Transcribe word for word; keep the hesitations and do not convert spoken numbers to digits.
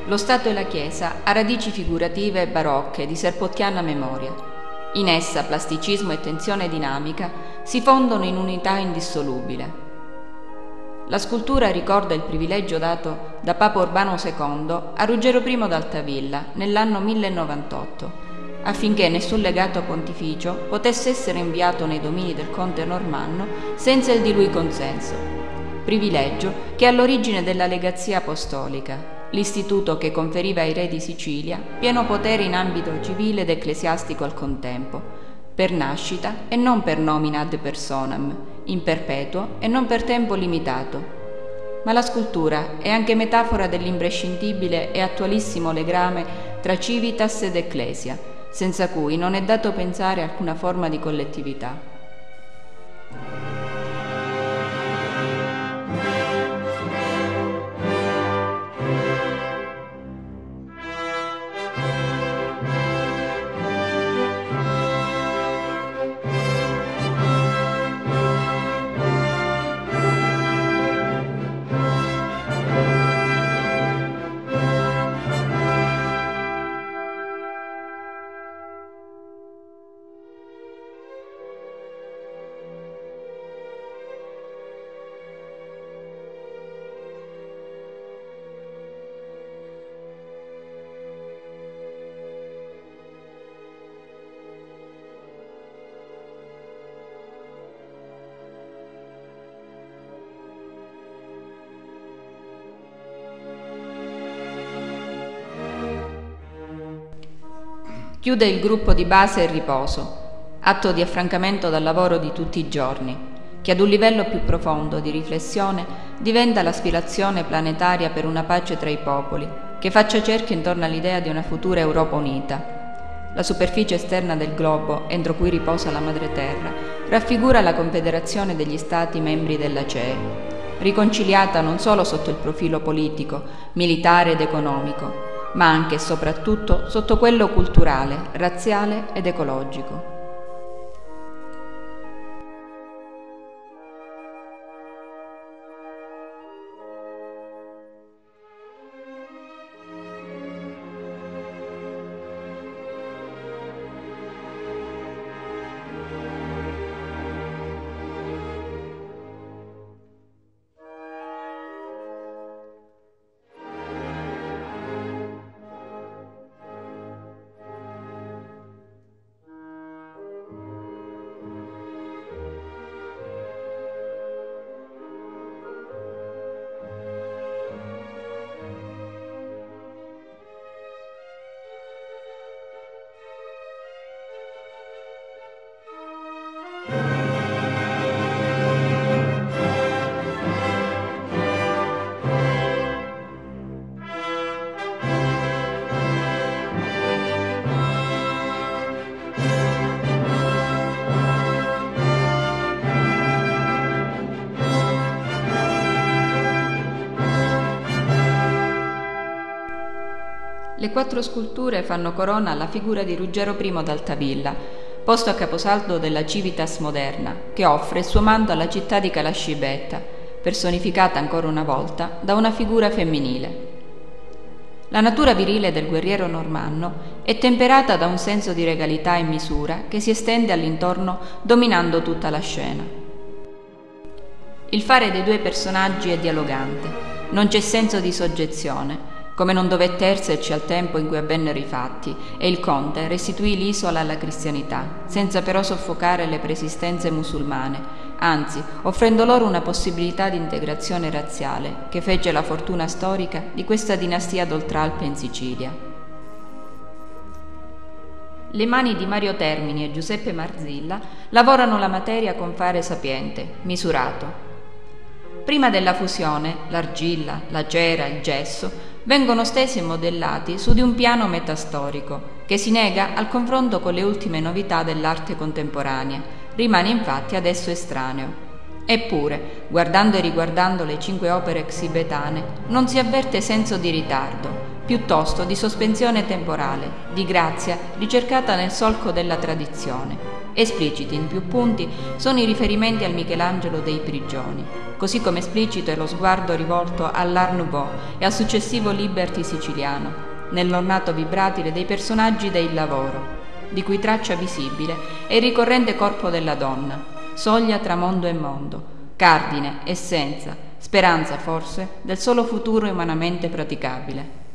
Lo Stato e la Chiesa ha radici figurative e barocche di serpottiana memoria. In essa plasticismo e tensione dinamica si fondono in unità indissolubile. La scultura ricorda il privilegio dato da Papa Urbano secondo a Ruggero primo d'Altavilla nell'anno mille novantotto, affinché nessun legato pontificio potesse essere inviato nei domini del conte normanno senza il di lui consenso, privilegio che è all'origine della legazia apostolica, l'istituto che conferiva ai re di Sicilia pieno potere in ambito civile ed ecclesiastico al contempo, per nascita e non per nomina ad personam, in perpetuo e non per tempo limitato. Ma la scultura è anche metafora dell'imprescindibile e attualissimo legame tra civitas ed ecclesia, senza cui non è dato pensare a alcuna forma di collettività. Chiude il gruppo di base e riposo, atto di affrancamento dal lavoro di tutti i giorni, che ad un livello più profondo di riflessione diventa l'aspirazione planetaria per una pace tra i popoli, che faccia cerchio intorno all'idea di una futura Europa unita. La superficie esterna del globo, entro cui riposa la madre terra, raffigura la confederazione degli Stati membri della C E E, riconciliata non solo sotto il profilo politico, militare ed economico, ma anche e soprattutto sotto quello culturale, razziale ed ecologico. Le quattro sculture fanno corona alla figura di Ruggero primo d'Altavilla, posto a caposaldo della Civitas moderna, che offre il suo manto alla città di Calascibetta, personificata ancora una volta da una figura femminile. La natura virile del guerriero normanno è temperata da un senso di regalità e misura che si estende all'intorno dominando tutta la scena. Il fare dei due personaggi è dialogante, non c'è senso di soggezione, come non dovette esserci al tempo in cui avvennero i fatti, e il conte restituì l'isola alla cristianità, senza però soffocare le preesistenze musulmane, anzi offrendo loro una possibilità di integrazione razziale che fece la fortuna storica di questa dinastia d'Oltralpe in Sicilia. Le mani di Mario Termini e Giuseppe Marzilla lavorano la materia con fare sapiente, misurato. Prima della fusione, l'argilla, la cera, il gesso vengono stesi e modellati su di un piano metastorico che si nega al confronto con le ultime novità dell'arte contemporanea, rimane infatti adesso estraneo. Eppure, guardando e riguardando le cinque opere exhibetane, non si avverte senso di ritardo, piuttosto di sospensione temporale, di grazia ricercata nel solco della tradizione. Espliciti in più punti sono i riferimenti al Michelangelo dei Prigioni, così come esplicito è lo sguardo rivolto all'Art Nouveau e al successivo Liberty siciliano, nell'ornato vibratile dei personaggi del lavoro, di cui traccia visibile è il ricorrente corpo della donna, soglia tra mondo e mondo, cardine, essenza, speranza forse del solo futuro umanamente praticabile.